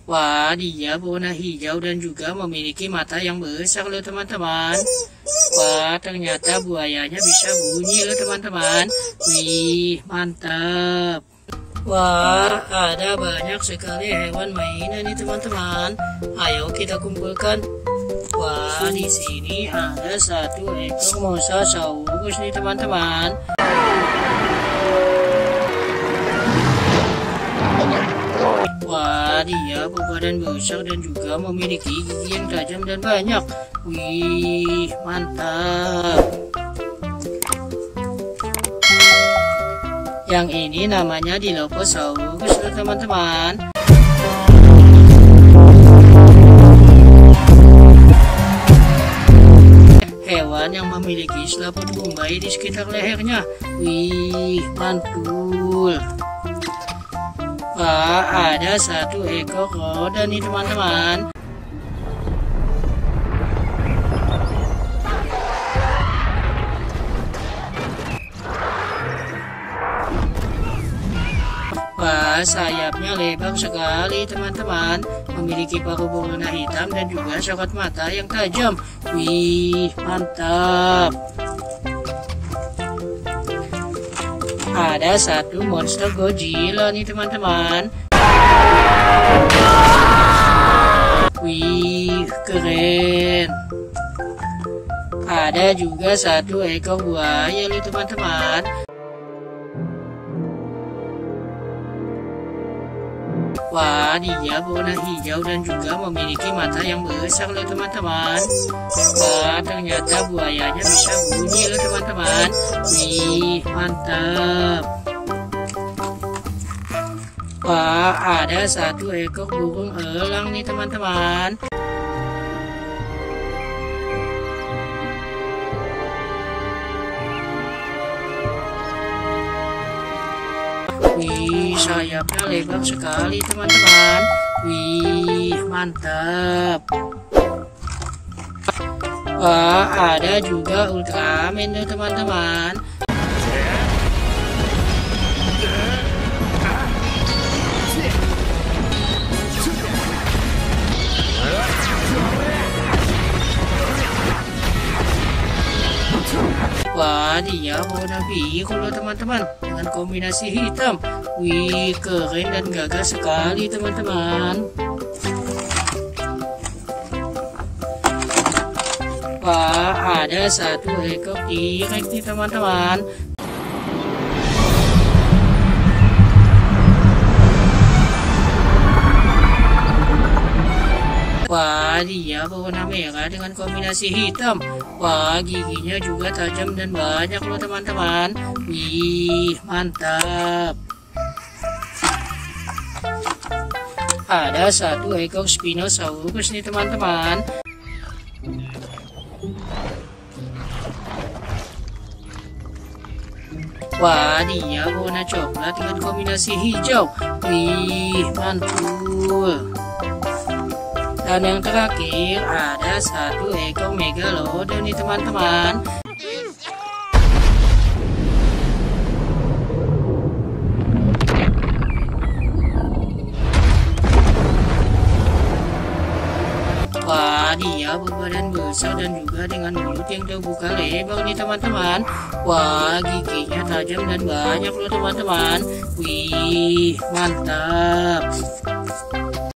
Wah, dia berwarna hijau dan juga memiliki mata yang besar loh teman-teman. Wah, ternyata buayanya bisa bunyi loh teman-teman. Wih, mantap. Wah, ada banyak sekali hewan mainan nih teman-teman. Ayo kita kumpulkan. Wah, di sini ada satu ekor mosasaurus nih teman-teman. Wah, dia berbadan besar dan juga memiliki gigi yang tajam dan banyak. Wih, mantap. Yang ini namanya Dilophosaurus teman-teman. Hewan yang memiliki selaput bombay di sekitar lehernya. Wih, mantul. Wah, ada satu ekor roda nih teman-teman. Wah, sayapnya lebar sekali teman-teman. Memiliki paruh berwarna hitam dan juga sorot mata yang tajam. Wih, mantap. Ada satu monster Godzilla nih teman-teman. Wih, keren. Ada juga satu ekor buaya nih teman-teman. Wah, dia berwarna hijau dan juga memiliki mata yang besar loh teman-teman. Wah, ternyata buayanya bisa bunyi loh teman-teman. Wih, mantap. Wah, ada satu ekor burung elang nih teman-teman. Wih, sayapnya lebar sekali teman-teman. Wih, mantap. Wah, ada juga Ultraman tuh teman-teman. Wah, dia warna biru loh teman-teman, dengan kombinasi hitam. Wih, keren dan gagah sekali teman-teman. Wah, ada satu ekor T-Rex nih teman-teman. Wah, dia berwarna merah dengan kombinasi hitam. Wah, giginya juga tajam dan banyak loh teman-teman. Wih, mantap. Ada satu ekor Spinosaurus nih teman-teman. Wah, dia warna coklat dengan kombinasi hijau. Wih, mantul. Dan yang terakhir ada satu ekor Megalodon nih teman-teman. Wah, dia berbadan besar dan juga dengan mulut yang terbuka lebar nih teman-teman. Wah, giginya tajam dan banyak loh teman-teman. Wih, mantap.